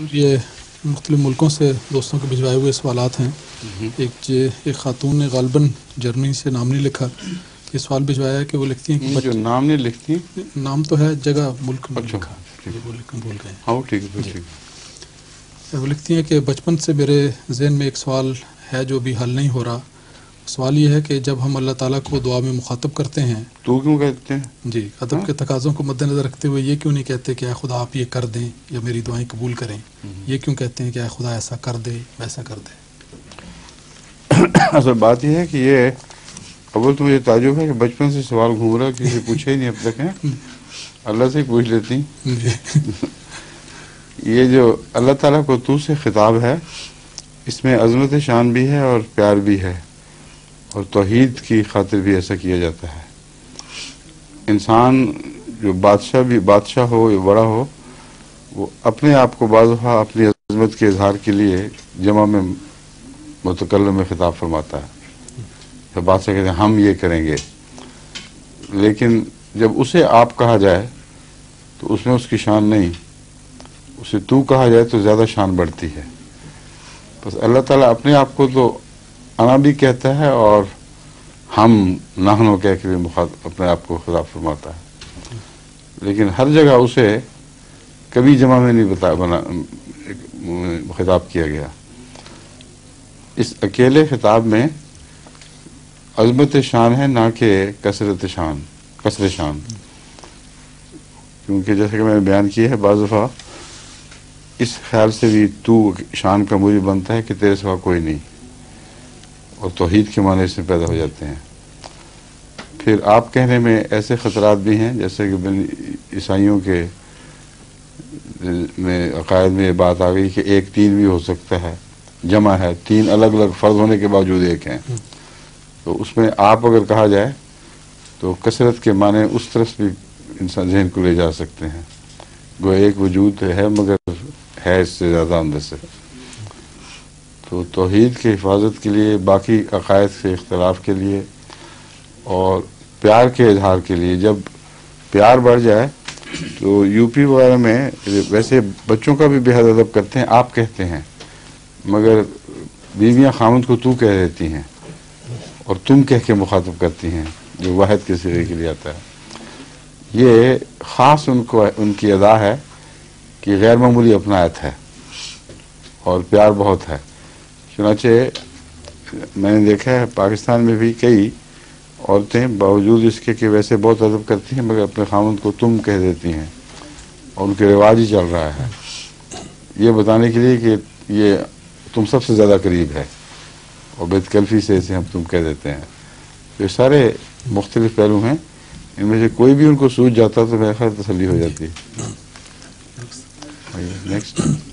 یہ مختلف ملکوں سے دوستوں کے بھجوائے ہوئے سوالات ہیں. ایک خاتون نے غالباً جرمنی سے نام نہیں لکھا، یہ سوال بھجوایا ہے کہ وہ لکھتی ہیں کہ جو نام نہیں لکھتی، نام تو ہے، جگہ ملک نہیں اچھا لکھا، وہ لکھنا بھول گئے. ہاں ٹھیک ہے ٹھیک ہے. وہ لکھتی ہیں کہ بچپن سے میرے ذہن میں ایک سوال ہے جو ابھی حل نہیں ہو رہا. سوال یہ ہے کہ جب ہم اللہ تعالیٰ کو دعا میں مخاطب کرتے ہیں تو کیوں کہتے ہیں؟ جی، ادب کے تقاضوں کو مد نظر رکھتے ہوئے یہ کیوں نہیں کہتے کہ اے خدا آپ یہ کر دیں یا میری دعائیں قبول کریں؟ یہ کیوں کہتے ہیں کہ اے خدا ایسا کر دے ویسا کر دے؟ اصل بات یہ ہے کہ یہ اول تو مجھے تعجب ہے کہ بچپن سے سوال گھوم رہا، کسی سے پوچھا ہی نہیں اب تک ہے. اللہ سے ہی پوچھ لیتی. یہ جو اللہ تعالیٰ کو تو سے خطاب ہے، اس میں عظمت شان بھی ہے اور پیار بھی ہے، اور توحید کی خاطر بھی ایسا کیا جاتا ہے. انسان جو بادشاہ ہو یا بڑا ہو، وہ اپنے آپ کو بعض دفعہ اپنی عظمت کے اظہار کے لیے جمع میں متکلم میں خطاب فرماتا ہے. جب بادشاہ کہتے ہیں ہم یہ کریں گے، لیکن جب اسے آپ کہا جائے تو اس میں اس کی شان نہیں، اسے تو کہا جائے تو زیادہ شان بڑھتی ہے. بس اللہ تعالیٰ اپنے آپ کو تو انا بھی کہتا ہے اور ہم نحنو کہہ کے بھی اپنے آپ کو خطاب فرماتا ہے، لیکن ہر جگہ اسے کبھی جمع میں نہیں خطاب کیا گیا. اس اکیلے خطاب میں عظمت شان ہے، نہ کہ کثرت شان، کثر شان. کیونکہ جیسے کہ میں نے بیان کیا ہے، بعض دفعہ اس خیال سے بھی تو شان کا موجب بنتا ہے کہ تیرے سوا کوئی نہیں، اور توحید کے معنی اس میں پیدا ہو جاتے ہیں. پھر آپ کہنے میں ایسے خطرات بھی ہیں، جیسے کہ عیسائیوں کے میں عقائد میں یہ بات آ گئی کہ ایک تین بھی ہو سکتا ہے، جمع ہے، تین الگ الگ فرد ہونے کے باوجود ایک ہیں. تو اس میں آپ اگر کہا جائے تو کثرت کے معنی اس طرف بھی انسان ذہن کو لے جا سکتے ہیں. وہ ایک وجود ہے مگر ہے اس سے زیادہ اندر سے. تو توحید کی حفاظت کے لیے، باقی عقائد سے اختلاف کے لیے اور پیار کے اظہار کے لیے، جب پیار بڑھ جائے تو یو پی وغیرہ میں ویسے بچوں کا بھی بے حد ادب کرتے ہیں، آپ کہتے ہیں، مگر بیویاں خامد کو تو کہہ دیتی ہیں اور تم کہہ کے مخاطب کرتی ہیں، جو واحد کے صیغے کے لیے آتا ہے. یہ خاص ان کی ادا ہے کہ غیر معمولی اپنایت ہے اور پیار بہت ہے. چنانچہ میں نے دیکھا ہے پاکستان میں بھی کئی عورتیں باوجود اس کے کہ ویسے بہت ادب کرتی ہیں، مگر اپنے خامد کو تم کہہ دیتی ہیں، اور ان کے رواج ہی چل رہا ہے یہ بتانے کے لیے کہ یہ تم سب سے زیادہ قریب ہے، اور بد کلفی سے اسے ہم تم کہہ دیتے ہیں. یہ سارے مختلف پہلو ہیں، ان میں سے کوئی بھی ان کو سوجھ جاتا تو میرے خیال تسلی ہو جاتی ہے. نیکسٹ